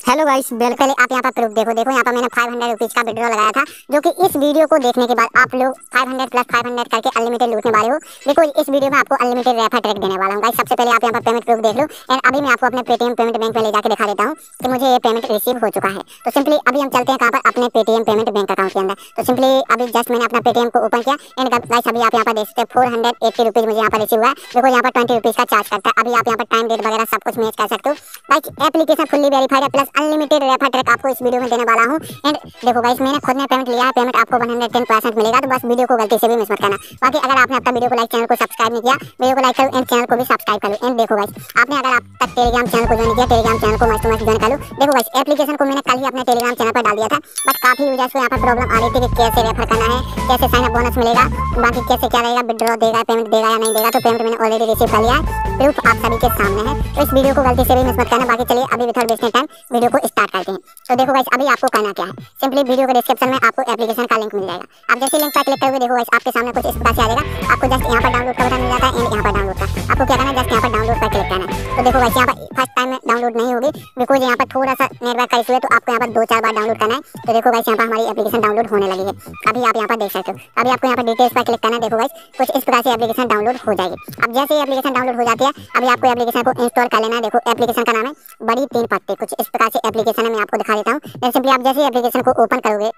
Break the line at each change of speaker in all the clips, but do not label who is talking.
Hello guys, पहले आप यहाँ पर प्रूफ देखो यहाँ पर मैंने 500 रुपीज़ का विड्रॉ लगाया था, जो कि इस वीडियो को देखने के बाद आप लोग 500 प्लस 500 करके अनलिमिटेड लूटने वाले हो। देखो इस वीडियो में आपको अनलिमिटेड रेफर ट्रैक देने वाला हूँ गाइस। सबसे पहले आप यहाँ पर पेमेंट प्रूफ देख लो एंड अभी मैं आपको अपने पेटीएम पेमेंट बैंक में ले जाकर दिखा देता हूँ कि मुझे ये पेमेंट रिसीव हो चुका है। तो सिंपली अभी हम चलते हैं कहाँ पर, अपने पेटीएम पेमेंट बैंक अकाउंट के अंदर। तो सिंपली अभी जस्ट मैंने अपना पेटीएम को ओपन किया एंड गाइस अभी आप यहाँ पर देख सकते हैं 480 रुपीज़ मुझे यहाँ पर रिसीव हुआ है। देखो यहाँ पर 20 रुपीज़ का चार्ज करता है। अभी आप यहाँ पर टाइम डेट वगैरह सब कुछ मैच कर सकते हो गाइस। एप्लीकेशन फुल्ली वेरीफाइड है प्लस अनलिमिटेड रेफर ट्रैक आपको इस वीडियो में देने वाला हूं। एंड देखो गाइस मैंने खुद ने पेमेंट लिया है, पेमेंट आपको 110% मिलेगा। तो बस वीडियो को गलती से भी मिस मत करना। बाकी अगर आपने अब तक वीडियो को लाइक, चैनल को सब्सक्राइब नहीं किया, वीडियो को लाइक करो एंड चैनल को भी सब्सक्राइब करो। एंड देखो गाइस आपने अगर आप तक टेलीग्राम चैनल को ज्वाइन किया, टेलीग्राम चैनल को मस्त ज्वाइन कर लो। देखो गाइस एप्लीकेशन को मैंने कल ही अपने टेलीग्राम चैनल पर डाल दिया था, बट काफी यूजर्स को यहाँ पर प्रॉब्लम आ रही थी कि कैसे रेफर करना है, कैसे साइन अप बोनस मिलेगा, बाकी कैसे क्या रहेगा, विड्रॉ देगा, पेमेंट देगा या नहीं देगा। तो पेमेंट मैंने ऑलरेडी रिसीव कर लिया है, प्रूफ आप सभी के सामने है। तो इस वीडियो को गलती से भी मिस मत करना। बाकी चलिए अभी विदाउट वेस्टिंग टाइम वीडियो को स्टार्ट करते हैं। तो देखो गाइस अभी आपको करना क्या है, सिंपली वीडियो के डिस्क्रिप्शन में आपको एप्लीकेशन का लिंक मिल जाएगा। आप जैसे लिंक पर क्लिक करोगे देखो गाइस आपके सामने कुछ इस प्रकार से आ जाएगा। आपको जस्ट यहाँ पर डाउनलोड का बटन मिल जाता है एंड यहाँ पर डाउनलोड का आपको क्या करना है, जस्ट यहाँ पर डाउनलोड पर क्लिक करना है। तो देखो गाइस यहाँ पर फर्स्ट टाइम में डाउनलोड नहीं होगी बिकॉज यहाँ पर थोड़ा सा नेटवर्क का इशू है, तो आपको यहाँ पर 2-4 बार डाउनलोड करना है। तो देखो गाइस यहाँ पर हमारी एप्लीकेशन डाउनलोड होने लगी है। अभी आप यहाँ पर देख सकते हो। अभी आपको यहाँ पर डिटेल्स पर क्लिक करना है। देखो गाइस कुछ इस प्रकार से एप्लीकेशन डाउनलोड हो जाएगी। अब जैसे ही एप्लीकेशन डाउनलोड हो जाती है अभी आपको एप्लीकेशन को इंस्टॉल कर लेना है। देखो एप्लीकेशन का नाम है बड़ी 3 पत्ती, कुछ इस प्रकार से एप्लीकेशन है, मैं आपको दिखा देता हूँ। सिंपली आप जैसे एप्लीकेशन को ओपन करोगे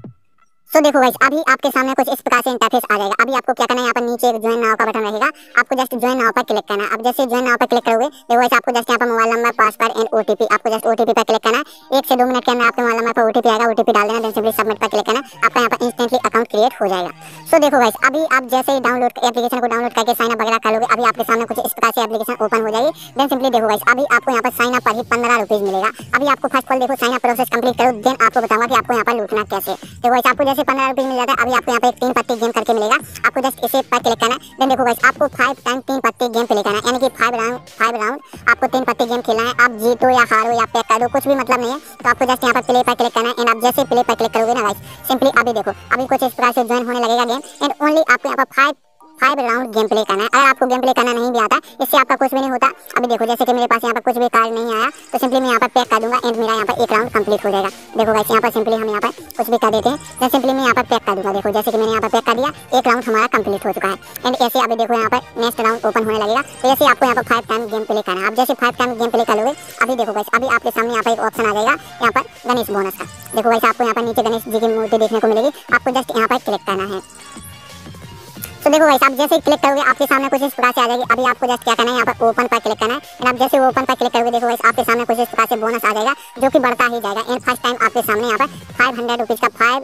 तो देखो गाइस अभी आपके सामने कुछ इस प्रकार से इंटरफेस आ जाएगा। अभी आपको क्या करना है, यहाँ पर नीचे एक ज्वाइन नाउ का बटन रहेगा, आपको जस्ट ज्वाइन नाउ पर क्लिक करना है। अब जैसे ज्वाइन नाउ पर क्लिक करोगे देखो गाइस आपको जस्ट यहाँ पर mobile number, password and OTP, आपको जस्ट ओटीपी पर क्लिक करना है। 1 से 2 मिनट के अंदर आपके मोबाइल नंबर पर ओटीपी आएगा, ओटीपी डाल देना, देन सिंपली सबमिट पर क्लिक करना, आपका यहाँ पर इंस्टेंटली अकाउंट क्रिएट हो जाएगा। सो देखो गाइस अभी आप जैसे ही डाउनलोड एप्लीकेशन को डाउनलोड करके साइन अप वगैरह करोगे अभी आपके सामने कुछ इस प्रकार से एप्लीकेशन ओपन हो जाएगी। देन सिंपली देखो गाइस अभी आपको यहाँ पर साइन अप पर ही 15 रुपीज़ मिलेगा। अभी आपको फर्स्ट ऑफ ऑल देखो साइन अप प्रोसेस कंप्लीट करो, देन आपको बताऊंगा कि आपको यहाँ पर लूटना कैसे। देखो गाइस आपको जैसे 15 रुपीज़ मिल जाता है अभी आपको यहाँ पे 3 पत्ती गेम करके मिलेगा, आपको जस्ट इसे पर क्लिक करना है। देन देखो गाइस आपको 5 टाइम 3 पत्ती गेम प्ले करना है, यानी कि 5 राउंड आपको 3 पत्ती गेम खेलना है। आप जीतो या हारो या पैक कर दो कुछ भी मतलब नहीं है। तो आपको जस्ट यहाँ पर प्ले पर क्लिक करना है एंड आप जैसे प्ले पर क्लिक करोगे ना गाइस सिंपली अभी देखो अभी कुछ इस प्रकार से ज्वाइन होने लगेगा गेम एंड ओनली आपको यहाँ पर 5 राउंड गेम प्ले करना है। अगर आपको गेम प्ले करना नहीं भी आता इससे आपका कुछ भी नहीं होता। अभी देखो जैसे कि मेरे पास यहाँ पर कुछ भी कार्ड नहीं आया तो सिंपली मैं यहाँ पर पैक कर दूंगा एंड मेरा यहाँ पर 1 राउंड कंप्लीट हो जाएगा। देखो गाइस यहाँ पर सिंपली हम यहाँ पर कुछ भी कर देते हैं, देन सिंपली मैं यहाँ पर पैक कर दूंगा। देखो जैसे कि मैंने यहाँ पर पैक कर दिया, 1 राउंड हमारा कंप्लीट हो चुका है एंड ऐसे अभी देखो यहाँ पर नेक्स्ट राउंड ओपन होने लगेगा। तो ऐसे आपको यहाँ पर 5 टाइम गेम प्ले करना है। आप जैसे 5 टाइम गेम प्ले करोगे अभी देखो गाइस अभी आपके सामने यहाँ पर एक ऑप्शन आ जाएगा यहाँ पर गणेश बोनस का। देखो गाइस आपको यहाँ पर नीचे गणेश जी की मूर्ति देखने को मिलेगी, आपको जस्ट यहाँ पर क्लिक करना है। तो देखो गाइस आप जैसे ही क्लिक करोगे आपके सामने कुछ इस प्रकार से आ जाएगी। अभी आपको जस्ट क्या करना है, यहाँ पर ओपन पर क्लिक करना है एंड आप जैसे ओपन पर क्लिक करोगे देखो गाइस आपके सामने कुछ इस प्रकार से बोनस आ जाएगा जो कि बढ़ता ही जाएगा। एंड फर्स्ट टाइम आपके सामने यहाँ पर 500 रुपीज़ का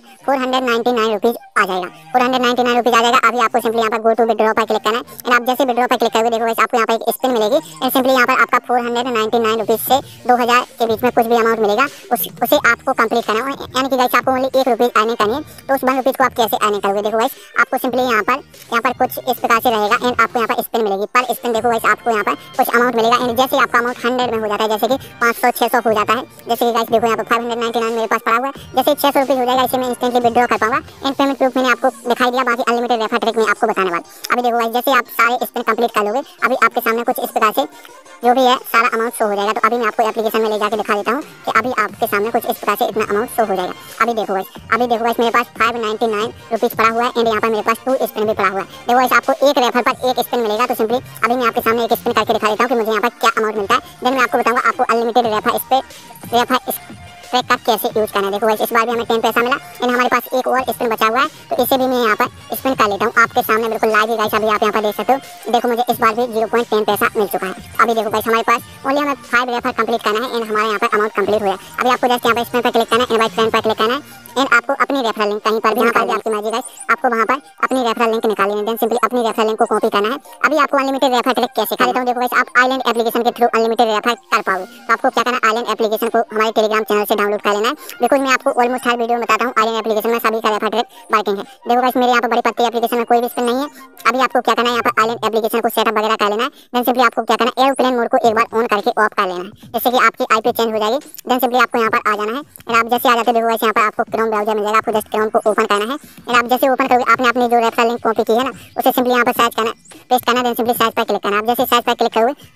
499 रुपीज़ आ जाएगा, 499 रुपीज़ आ जाएगा। अभी आपको सिंपली यहाँ पर गो टू विड्रॉ पर क्लिक करना है एंड आप जैसे विड्रॉ पर क्लिक करोगे देखो गाइस आपको यहाँ पर एक स्पिन मिलेगी एंड सिंपली यहाँ पर आपका 499 रुपीज़ से 2000 के बीच में कुछ भी अमाउंट मिलेगा उसे आपको कंप्लीट करना है। यानी कि गाइस आपको ओनली 1 रुपीज़ अर्निंग करनी है। तो उस 1 रुपीज़ को आप कैसे अर्निंग करोगे, देखो गाइस आपको सिंपली यहाँ पर कुछ इस प्रकार से रहेगा एंड आपको यहाँ पर स्पिन मिलेगी। पर स्पिन देखो गाइस आपको यहाँ पर कुछ अमाउंट मिलेगा एंड जैसे आपका अमाउंट 100 में हो जाता है, जैसे कि 500-600 हो जाता है। जैसे कि गाइस देखो यहाँ पर 599 मेरे पास पड़ा हुआ है, जैसे 600 रुपीज़ हो जाएगा इसे मैं इंस्टेंटली विड्रॉ कर पाऊंगा एंड पेमेंट प्रूफ मैंने आपको दिखाई दिया। बाकी अनलिमिटेड रेफर ट्रिक में आपको बताने वाला। अभी देखो गाइस जैसे आप सारे स्पिन कंप्लीट कर लोगे अभी आपके सामने कुछ इस प्रकार से जो भी है सारा अमाउंट शो हो जाएगा। तो अभी मैं आपको एप्लीकेशन में ले जाकर दिखा देता हूँ कि अभी आपके सामने कुछ इस प्रकार से इतना अमाउंट शो हो जाएगा। अभी देखो गाइस मेरे पास 599 रुपीज़ पड़ा हुआ है एंड यहाँ पर मेरे पास 2 स्पिन भी पड़ा हुआ है। देखो गाइस आपको एक रेफर पर 1 स्पिन मिलेगा। तो सिंपली अभी मैं आपके सामने एक स्पिन करके दिखा देता हूँ कि मुझे यहाँ पर क्या अमाउंट मिलता है। देन मैं आपको बताऊँगा आपको अनलिमिटेड रेफर ट्रैक का कैसे यूज करना है। देखो गाइस इस बार भी हमें 10 पैसा मिला एंड हमारे पास एक और स्पिन बचा हुआ है, तो इसे भी मैं यहाँ पर स्पिन कर लेता हूँ आपके सामने बिल्कुल लाइव ही। गाइस अभी आप यहाँ पर देख सकते हो, देखो मुझे इस बार भी 0.10 पैसा मिल चुका है। अभी देखो गाइस हमारे पास ओनली हमें 5 रेफर कंप्लीट करना है एंड हमारे यहाँ पर अमाउंट कंप्लीट हुआ है। अभी आपको जस्ट यहाँ पर स्पिन पर क्लिक करना है, इनवाइट फ्रेंड पर क्लिक करना है एंड आपको अपनी रेफरल लिंक कहीं पर भी निकाल आपकी मर्जी गाइस, आपको वहाँ पर अपनी रेफरल लिंक निकालनी है। देन सिंपली अपनी रेफरल लिंक को कॉपी करना है। अभी आपको अनलिमिटेड रेफर ट्रिक कैसे सिखा देता हूँ। देखो गाइस आप आइलैंड एप्लीकेशन के थ्रू अनलिमिटेड रेफर कर पाओगे। तो आपको क्या करना है, आइलैंड एप्लीकेशन को हमारे टेलीग्राम चैनल से डाउनलोड कर लेना है बिकॉज मैं आपको ऑलमोस्ट हर वीडियो में बताता हूँ आइलैंड एप्लीकेशन में सभी का रेफर ट्रिक वर्किंग है। देखो गाइस मेरे यहाँ पर बड़ी पत्ती एप्लीकेशन में कोई भी स्पिन नहीं है। अभी आपको क्या करना है, यहाँ पर आइलैंड एप्लीकेशन को सेटअप वगैरह कर लेना है। देन सिंपली आपको क्या करना है, एयरप्लेन मोड को एक बार ऑन करके ऑफ कर लेना है, जैसे कि आपकी आईपी चेंज हो जाएगी। देन सिंपली आपको यहाँ पर आ जाना है एंड आप जैसे आ जाते देखो गाइस यहाँ पर आपको क्रोम ब्राउजर मिल जाएगा, आपको जस्ट क्रोम को ओपन करना है एंड आप जैसे ओपन करोगे आपने अपनी जो रेफरल लिंक कॉपी की है ना उसे सिंपली यहाँ पर सर्च करना, पेस्ट करना। देन सिंपली सर्च पर क्लिक करना। आप जैसे सर्च पर क्लिक करोगे कुछ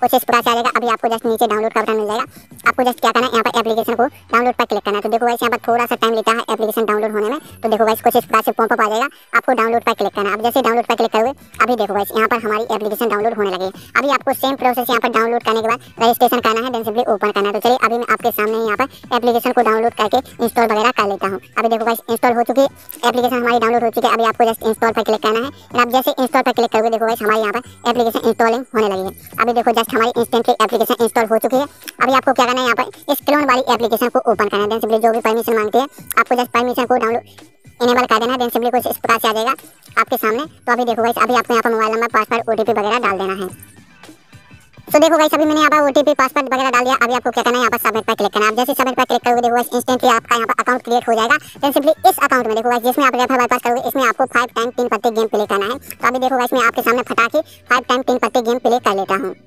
कुछ इस प्रकार से आ जाएगा। अभी आपको जस्ट नीचे डाउनलोड का बटन मिल जाएगा, आपको जस्ट क्या करना है, यहाँ पर एप्लीकेशन को डाउनलोड पर क्लिक करना है। तो देखो गाइस यहाँ पर थोड़ा सा टाइम लेता है एप्लीकेशन डाउनलोड होने में। तो देखो गाइस कुछ इस प्रकार से पॉपअप आ जाएगा, आपको डाउनलोड पर क्लिक करना है। अब जैसे डाउनलोड पर क्लिक करोगे अभी देखो गाइस यहाँ पर हमारी एप्लीकेशन डाउनलोड होने लगी। अभी आपको सेम प्रोसेस यहाँ पर डाउनलोड करने के बाद रजिस्ट्रेशन करना है, देन सिंपली ओपन करना है। तो चलिए अभी मैं आपके सामने यहाँ पर एप्लीकेशन को डाउनलोड करके इंस्टॉल वगैरह कर लेता हूँ। अभी देखो गाइस इंस्टॉल हो चुकी है, एप्लीकेशन हमारी डाउनलोड हो चुकी है। अभी आपको जस्ट इंस्टॉल पर क्लिक करना है। और आप जैसे इंस्टॉल पर क्लिक करोगे देखो गाइस हमारे यहाँ पर एप्लीकेशन इंस्टॉलिंग होने लगी है। अभी देखो जस्ट हमारी इंस्टेंटली एप्लीकेशन इंस्टॉल हो चुकी है। अभी आपको क्या करना है, यहाँ पर इस क्लोन वाली एप्लीकेशन को ओपन करना है। देन सिंपली जो भी परमिशन मांगती है आपको जस्ट परमिशन को डाउनलोड इनेबल कर देना है। देन सिंपली कुछ इस प्रकार से आ जाएगा आपके सामने। तो अभी देखो गाइस अभी आपको यहाँ पर मोबाइल नंबर, पासवर्ड, ओटीपी वगैरह डाल देना है। तो देखो गाइस अभी मैंने यहाँ पर ओटीपी, पासवर्ड वगैरह डाल दिया। अभी आपको क्या करना है, यहाँ पर सबमिट पर क्लिक करना है। आप जैसे सबमिट पर क्लिक करोगे देखो गाइस इंस्टेंटली आपका यहाँ पर अकाउंट क्रिएट हो जाएगा। देन सिंपली इस अकाउंट में देखो गाइस जिसमें आप रेफर बाईपास करोगे इसमें आपको 5 टाइम 3 पत्ते गेम प्ले करना है। तो अभी देखो गाइस मैं आपके सामने फटाके 5 टाइम 3 पत्ते गेम प्ले कर लेता हूँ।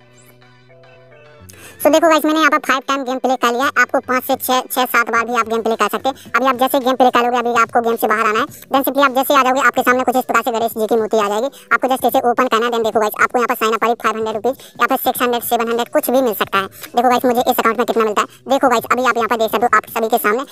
तो देखो गाइस मैंने यहाँ पर 5 टाइम गेम प्ले कर लिया है। आपको 5 से 6-7 बार भी आप गेम प्ले कर सकते हैं। अभी आप जैसे गेम प्ले करोगे अभी आपको गेम से बाहर आना है। देन सिंपली आप जैसे आ जाओगे आपके सामने कुछ इस प्रकार से गणेश जी की मूर्ति आ जाएगी, आपको जस्ट इसे ओपन करना है। देन देखो गाइस आपको यहाँ पर साइन अप पर 500 रुपीज या फिर 600, 700 कुछ भी मिल सकता है। देखो गाइस मुझे इस अकाउंट में कितना मिलता है, देखो गाइस अभी आप यहाँ पर देख सकते हो, आप सभी के सामने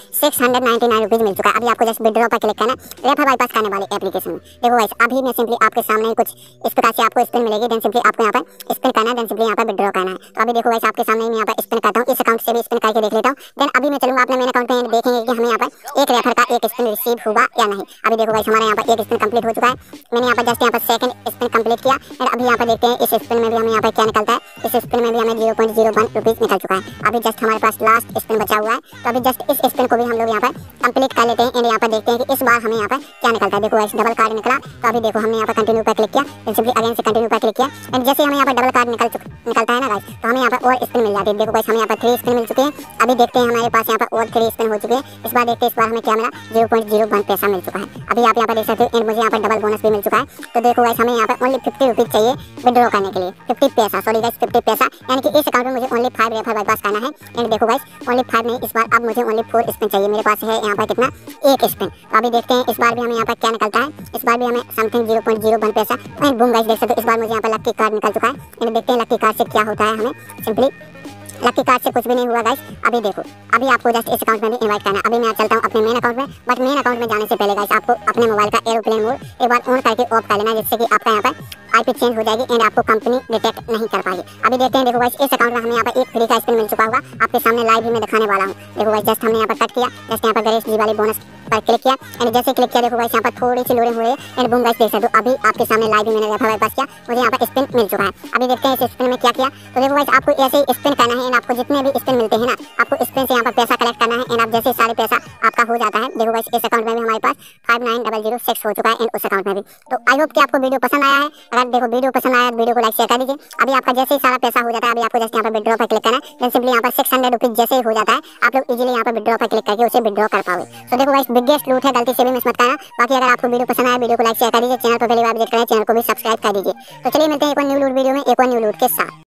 699 रुपीज मिल चुका है। अभी आपको जस्ट विड्रॉ पर क्लिक करना है रेफर बाईपास करने वाले एप्लीकेशन में। देखो गाइस अभी मैं सिंपली आपके सामने कुछ इस प्रकार से आपको स्पिन मिलेगी। देन सिंपली आपको यहाँ पर स्पिन करना है, देन सिंपली यहाँ पर विड्रॉ करना है। तो अभी देखो गाइस आपके सामने मैं यहाँ पर स्पिन करता हूँ, इस अकाउंट से भी स्पिन करके देख लेता हूँ। देन अभी मैं चलूंगा अपने मेन अकाउंट में, देखेंगे कि हमें यहाँ पर एक रेफर का एक स्पिन रिसीव हुआ या नहीं। अभी देखो गाइस हमारे यहाँ पर एक स्पिन कंप्लीट हो चुका है। मैंने यहाँ पर जस्ट यहाँ पर सेकंड स्पिन कंप्लीट किया। और अभी यहाँ पर देखते हैं इस स्पिन में भी हमें यहाँ पर क्या निकलता है। इस स्पिन में भी हमें 0.01 रुपीज निकल चुका है। अभी जस्ट हमारे पास लास्ट स्पिन बचा हुआ है। तो अभी जस्ट इस स्पिन को भी हम लोग यहाँ पर कंप्लीट कर लेते हैं। एंड यहाँ पर देखते हैं कि इस बार हमें यहाँ पर क्या निकलता है। देखो गाइस डबल कार्ड निकला। तो अभी देखो हमने यहाँ पर कंटिन्यू पर क्लिक किया, देन सिंपली अगेन से कंटिन्यू पर क्लिक किया। एंड जैसे हमें यहाँ पर डबल कार्ड निकलता है ना गाइस, तो हमें यहाँ पर और स्पिन मिल जाती है। देखो गाइस हमें यहाँ पर 3 स्पिन मिल चुके हैं। अभी देखते हैं हमारे पास यहाँ पर और 3 स्पिन हो चुके हैं। इस बार देखते हैं इस बार हमें क्या मिला, 0.01 पैसा मिल चुका है। अभी आप यहाँ पर देख सकते हो। एंड मुझे यहाँ पर डबल बोनस भी मिल चुका है। तो देखो गाइस हमें यहाँ पर ओनली 50 रुपीज चाहिए विड्रॉ करने के लिए, 50 पैसा, सॉरी गाइस 50 पैसा, यानी कि इस अकाउंट में मुझे ओनली 5 रेफर बाईपास करना है। एंड देखो गाइस ओनली 5 नहीं, इस बार अब मुझे ओनली 4 स्पिन चाहिए। मेरे पास है यहाँ पर कितना, 1 स्पिन। तो अभी देखते हैं इस बार भी हमें यहाँ पर क्या निकलता है। इस बार भी हमें समथिंग 0.01 पैसा। एंड बूम गाइस देख सकते हो इस बार मुझे यहाँ पर लकी कार्ड निकल चुका है। एंड देखते हैं लकी कार्ड से क्या होता है। हमें सिंपली लकी कार्ड से कुछ भी नहीं हुआ गाइस। अभी देखो अभी आपको जस्ट इस अकाउंट में भी इनवाइट करना है। अभी मैं चलता हूँ अपने मेन अकाउंट में, बट मेन अकाउंट में जाने से पहले गाइस आपको अपने मोबाइल का एरोप्लेन मोड एक बार ऑन करके ऑफ कर लेना, जिससे कि आपका यहाँ पर आईपी चेंज हो जाएगी एंड आपको कंपनी डिटेक्ट नहीं कर पाएगी। अभी देखते हैं। देखो गाइस इस अकाउंट में हमें यहाँ पर एक फ्री का स्पिन मिल चुका होगा, आपके सामने लाइव ही मैं दिखाने वाला हूँ। देखो गाइस जस्ट हमने यहाँ पर कट किया, जस्ट यहाँ पर गणेश जी वाली बोनस पर क्लिक किया। एंड जैसे क्लिक किया देखो गाइस यहाँ पर थोड़ी सी लोडिंग हो रही है। एंड बूम गाइस देख सकते हो अभी आपके सामने लाइव ही मैंने रेफर बाईपास किया, मुझे यहाँ पर स्पिन मिल चुका है। अभी देखते हैं इस स्पिन में क्या किया। तो देखो गाइस आपको ऐसे ही स्पिन करना है। एंड आपको जितने भी स्पिन मिलते हैं ना, आपको स्पिन से यहाँ पर पैसा कलेक्ट करना है। एंड आप जैसे सारे पैसा आपका हो जाता है। देखो गाइस इस अकाउंट में भी हमारे पास 59006 हो चुका है। एंड उस अकाउंट में भी। तो आई होप कि आपको वीडियो पसंद आया है। अगर देखो वीडियो पसंद आया तो वीडियो को लाइक शेयर कर दीजिए। अभी आपका जैसे ही सारा पैसा हो जाता है, अभी आपको जस्ट यहाँ पर विड्रॉ पर क्लिक करना है। देन सिंपली यहाँ पर 600 रुपीज जैसे ही हो जाता है, आप लोग इजीली यहाँ पर विड्रॉ पर क्लिक करके उसे विड्रॉ कर पाओगे। तो देखो गाइस बिगेस्ट लूट है, गलती से भी मिस मत करना। बाकी अगर आपको वीडियो पसंद आया वीडियो को लाइक शेयर कर दीजिए। चैनल पर पहली बार विजिट करें, चैनल को भी सब्सक्राइब कर दीजिए। तो चलिए मिलते हैं एक और न्यू लूट वीडियो में, एक और न्यू लूट के साथ।